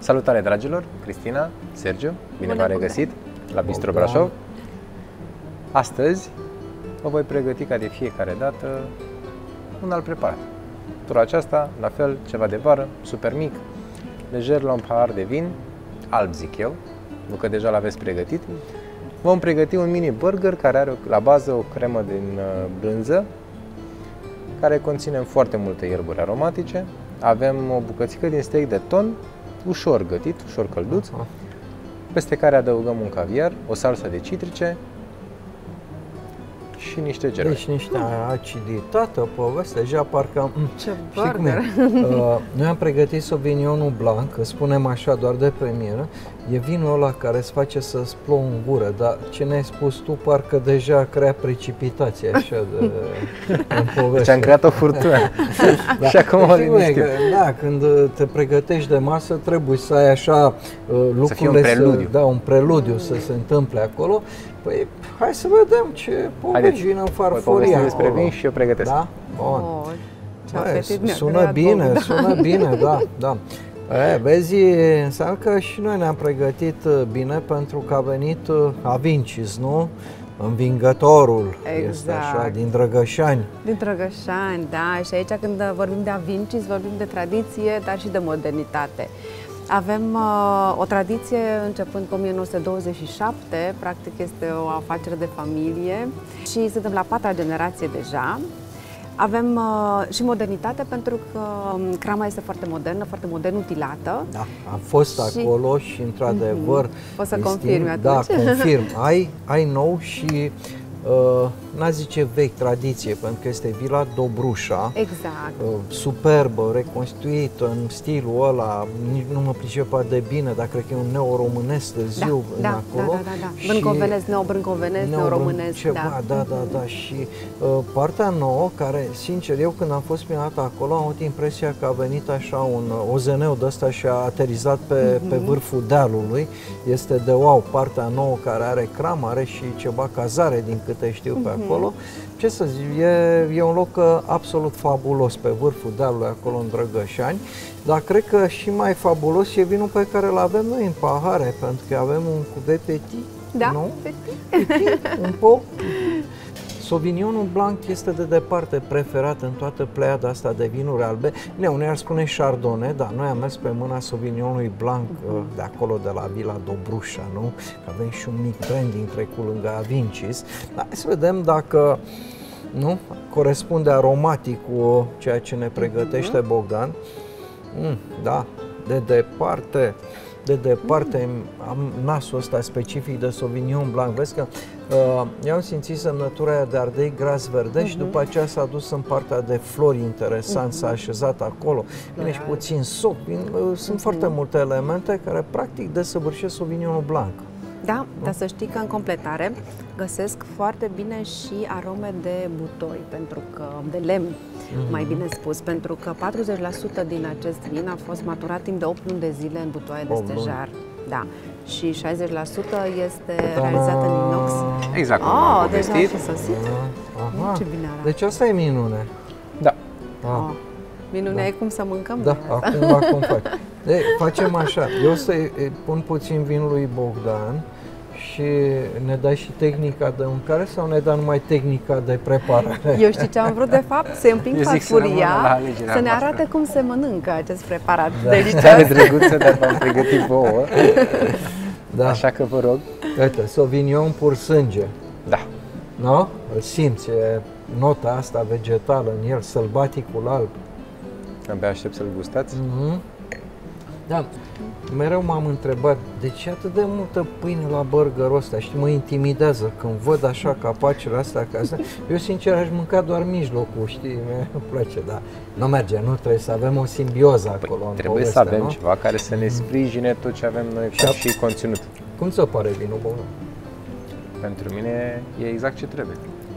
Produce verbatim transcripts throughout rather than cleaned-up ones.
Salutare, dragilor! Cristina, Sergiu, bine v-am regăsit la Bistro Brașov. Astăzi vă voi pregăti ca de fiecare dată un alt preparat. Tura aceasta, la fel, ceva de vară, super mic, lejer la un pahar de vin, alb zic eu, nu că deja l-aveți pregătit. Vom pregăti un mini burger care are la bază o cremă din brânză, care conține foarte multe ierburi aromatice. Avem o bucățică din steak de ton, ușor gătit, ușor călduț, peste care adăugăm un caviar, o salsă de citrice și niște germani. Deci niște aciditate, o poveste, deja parcă... Ce burger! Uh, noi am pregătit Sauvignonul Blanc, că spunem așa doar de premieră, e vinul ăla care îți face să-ți plouă în gură, dar ce ne-ai spus tu, parcă deja crea precipitație așa de, în poveste. Deci am creat o furtună. Da. Și acum o liniștim. Da, când te pregătești de masă, trebuie să ai așa uh, lucrurile, să fie un preludiu. Să, da, un preludiu să se întâmple acolo. Păi, hai să vedem ce povești vin în farfuria despre vin și eu pregătesc. Da? Bun. Oh, Bă, sună bine, Bogdan. sună bine, da, da. E, vezi, înseamnă că și noi ne-am pregătit bine pentru că a venit Avincis, nu? Învingătorul, exact. Este așa, din Drăgășani. Din Drăgășani, da, și aici când vorbim de Avincis, vorbim de tradiție, dar și de modernitate. Avem uh, o tradiție începând cu o mie nouă sute douăzeci și șapte, practic este o afacere de familie și suntem la patra generație deja. Avem uh, și modernitate pentru că crama este foarte modernă, foarte modern utilată. Da, am fost și... acolo și într-adevăr... Mm-hmm. Poți să confirmi atunci? Da, confirm. Ai, ai nou și... Uh, n-a zice vechi tradiție, pentru că este Vila Dobrușa. Exact. Uh, superbă, reconstituită în stilul ăla, nici nu mă pricepa de bine, dar cred că e un neo-românesc târziu da, în da, acolo. Da, da, da, da. Brâncovenesc, neo-brâncovenesc, neo-românesc. Ceva, da. da, da, da. Și uh, partea nouă, care, sincer, eu când am fost prima dată acolo, am avut impresia că a venit așa un O Z N-ul de ăsta și a aterizat pe, mm-hmm. pe vârful dealului. Este de wow, partea nouă care are cram, are și ceva cazare din câte știu pe mm-hmm. acolo. Ce să zic, e, e un loc uh, absolut fabulos pe vârful dealului acolo în Drăgășani, dar cred că și mai fabulos e vinul pe care îl avem noi în pahare, pentru că avem un cuvet petit, da, nu? Petit. Petit, un po'. Sauvignonul Blanc este de departe preferat în toată pleiada asta de vinuri albe. Ne, unii ar spune Chardonnay, dar noi am mers pe mâna Sauvignonului Blanc de acolo, de la Vila Dobrușa, nu? Că avem și un mic branding trecut lângă Avincis. Dar hai să vedem dacă nu corespunde aromatic cu ceea ce ne pregătește Bogdan. Mm, da, de departe. De departe am nasul ăsta specific de Sauvignon Blanc. Vezi că uh, eu am simțit semnătura aia de ardei gras verde uh-huh. și după aceea s-a dus în partea de flori interesant, uh-huh. s-a așezat acolo. Vine și puțin soc. Vin, uh, sunt uh-huh. foarte multe elemente care practic desăvârșesc Sauvignonul Blanc. Da, nu? Dar să știi că în completare găsesc foarte bine și arome de butoi, pentru că, de lemn, mm-hmm. mai bine spus, pentru că patruzeci la sută din acest vin a fost maturat timp de opt luni de zile în butoaie de stejar. Da. Și șaizeci la sută este realizat în inox. Exact cum oh, am povestit. Deja și sosit. Aha. Ce bine arată. Deci asta e minune. Da. Ah. Oh. Minunea da. E cum să mâncăm. Da, acum la cum faci. De, facem așa, eu o să pun puțin vinul lui Bogdan și ne dai și tehnica de mâncare sau ne dai numai tehnica de preparare? Eu știu ce am vrut de fapt, să împing farfuria, să, să ne arate cum se mănâncă acest preparat da. delicios. Tare drăguță, dar v-am pregătit vouă. Da. Așa că vă rog. Uite, Sauvignon pur sânge. Da. Nu? Îl simți, e nota asta vegetală în el, sălbaticul alb. Abia aștept să-l gustați. Mm-hmm. Da, mereu m-am întrebat de ce atât de multă pâine la burgerul ăsta, știi, mă intimidează când văd așa capacele astea acasă. Eu sincer aș mânca doar mijlocul, știi, nu place, dar nu merge, nu trebuie să avem o simbioză acolo. Păi, în trebuie poveste, să avem nu? ceva care să ne sprijine tot ce avem noi ca și conținut. Cum ți-o pare vinul, Bogdan? Pentru mine e exact ce trebuie.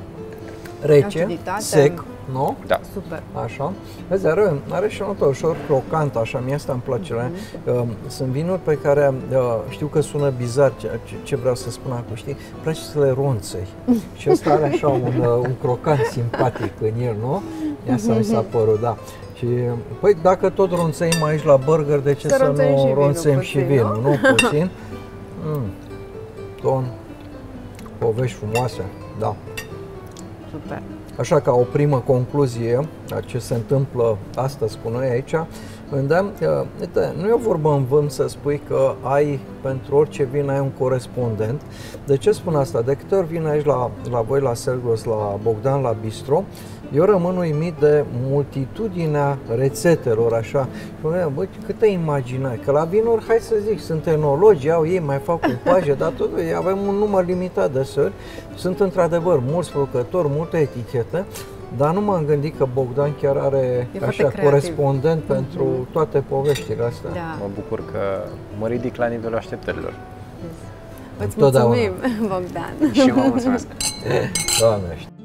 Rece, aciditate. Sec, nu? Da. Super. Așa. Vezi, are, are și o notă ușor crocant, așa, mie asta îmi place. Mm-hmm. Sunt vinuri pe care știu că sună bizar ce, ce vreau să spun acum, știi? Îmi place să le ronțăi. Și ăsta are așa un, un crocant simpatic în el, nu? Asta mi s-a părut, da. Și, păi, dacă tot ronțăim aici la burger, de ce să, să nu ronțăim și vinul, nu? nu? Puțin. Mm. Ton, povești frumoase, da. Super. Așa, ca o primă concluzie a ce se întâmplă astăzi cu noi aici, îndemn, uite, nu e o vorbă în vânt să spui că ai, pentru orice vin, ai un corespondent. De ce spun asta? De câte ori vin aici la, la voi, la Selgros, la Bogdan, la Bistro, eu rămân uimit de multitudinea rețetelor, așa. Și mă băi, câte imaginai? Că la vinuri, hai să zic, sunt enologi, au ei, mai fac cupaje, dar totuși avem un număr limitat de sări. Sunt într-adevăr mulți producători, multe etichete, dar nu m-am gândit că Bogdan chiar are e așa corespondent mm-hmm. pentru toate poveștile astea. Da. Mă bucur că mă ridic la nivelul așteptărilor. Îți mulțumim, Bogdan. Și vă mulțumesc. Doamne.